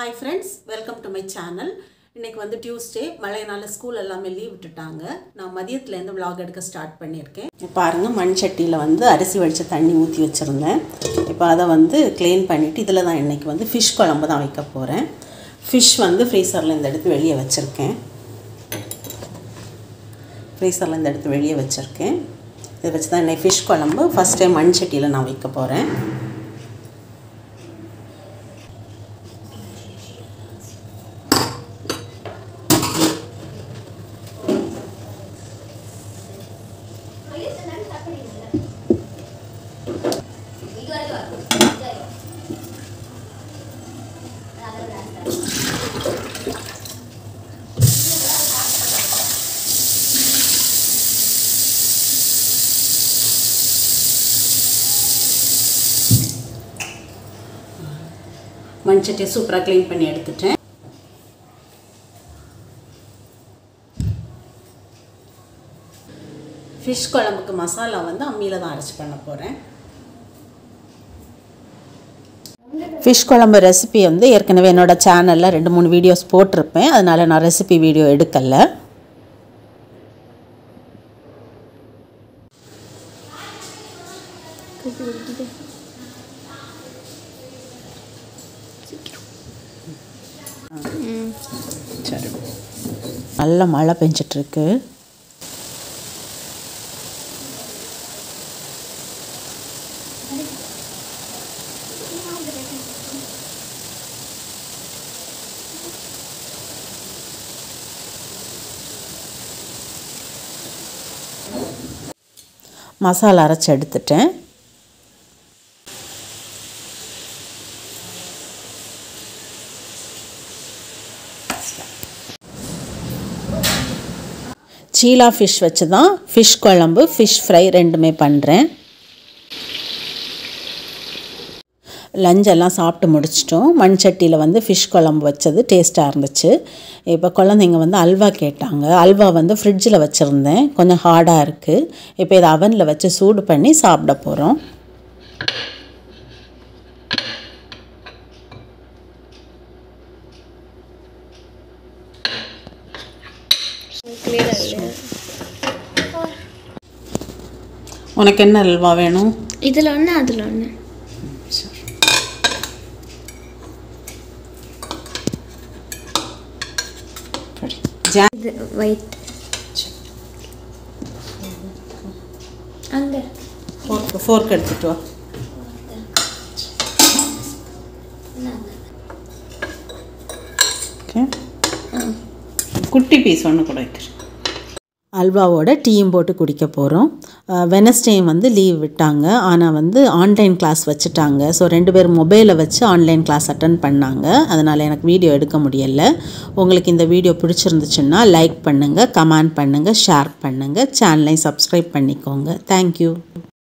Hi friends, welcome to my channel. இன்னைக்கு வந்து Tuesday, மழைனால ஸ்கூல் எல்லாமே லீவ் விட்டுட்டாங்க. நான் மதியத்துல இருந்து vlog எடுக்க ஸ்டார்ட் பண்ணிருக்கேன். பாருங்க மண்சட்டில வந்து அரிசி வடிச்ச தண்ணி ஊத்தி வச்சிருந்தேன். இப்போ அத வந்து க்ளீன் பண்ணிட்டு இதல தான் இன்னைக்கு வந்து fish குழம்பு தான் வைக்க போறேன். fish வந்து ஃப்ரீசர்ல இருந்து எடுத்து வெளிய வச்சிருக்கேன். ஃப்ரீசர்ல இருந்து எடுத்து வெளிய வச்சிருக்கேன். இத வச்சு தான் இன்னைக்கு fish குழம்பு ஃபர்ஸ்ட் டைம் மண்சட்டில நான் வைக்க போறேன். மண்சட்டியை சூப்பரா க்ளீன் பண்ணி எடுத்துட்டேன். fish குழம்புக்கு மசாலா வந்து அம்மியில தான் அரைச்சு பண்ண போறேன். fish குழம்பு ரெசிபி வந்து ஏற்கனவே என்னோட சேனல்ல 2-3 வீடியோஸ் போட்டுருப்பேன். அதனால நான் ரெசிபி வீடியோ எடுக்கல. நல்ல மழை பெஞ்சிட்டு இருக்கு. மசாலா அரைச்சு எடுத்துட்டேன். சீலா ஃபிஷ் வச்சு தான் ஃபிஷ் குழம்பு ஃபிஷ் ஃப்ரை ரெண்டுமே பண்ணுறேன். லஞ்ச் எல்லாம் சாப்பிட்டு முடிச்சிட்டோம். மண்சட்டியில் வந்து ஃபிஷ் குழம்பு வச்சது டேஸ்ட்டாக இருந்துச்சு. இப்போ குழந்தைங்க வந்து அல்வா கேட்டாங்க. அல்வா வந்து ஃப்ரிட்ஜில் வச்சுருந்தேன், கொஞ்சம் ஹார்டாக இருக்குது. இப்போ இதை அவனில் வச்சு சூடு பண்ணி சாப்பிட போகிறோம். உனக்கு என்ன அல்வா வேணும்? இதில் ஒன்று அதில் ஒன்று. இது ஒயிட். அங்கே ஃபோர்க் எடுத்துட்டு வா. ஓகே, குட்டி பீஸ் ஒன்று கூட வைக்கிறேன். அல்வாவோட டீயும் போட்டு குடிக்க போகிறோம். வெனஸ்டே வந்து லீவ் விட்டாங்க, ஆனால் வந்து ஆன்லைன் கிளாஸ் வச்சுட்டாங்க. ஸோ 2 பேர் மொபைலை வச்சு ஆன்லைன் கிளாஸ் அட்டன் பண்ணாங்க. அதனால் எனக்கு வீடியோ எடுக்க முடியலை. உங்களுக்கு இந்த வீடியோ பிடிச்சிருந்துச்சுன்னா லைக் பண்ணுங்கள், கமெண்ட் பண்ணுங்கள், ஷேர் பண்ணுங்கள், சேனலை சப்ஸ்கிரைப் பண்ணிக்கோங்க. தேங்க்யூ.